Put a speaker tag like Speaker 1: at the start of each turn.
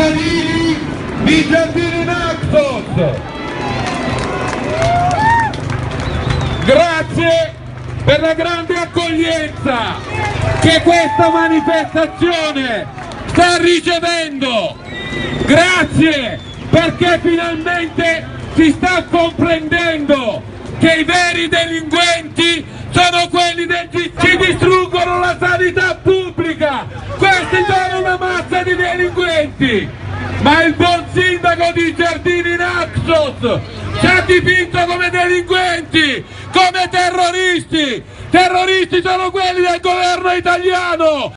Speaker 1: cittadini di Giardini Naxos. Grazie per la grande accoglienza che questa manifestazione sta ricevendo. Grazie perché finalmente si sta comprendendo che i veri delinquenti sono quelli che ci distruggono la sanità pubblica. Questi sono una massa di delinquenti, ma il buon sindaco di Giardini Naxos ci ha dipinto come delinquenti, come terroristi. Terroristi sono quelli del governo italiano.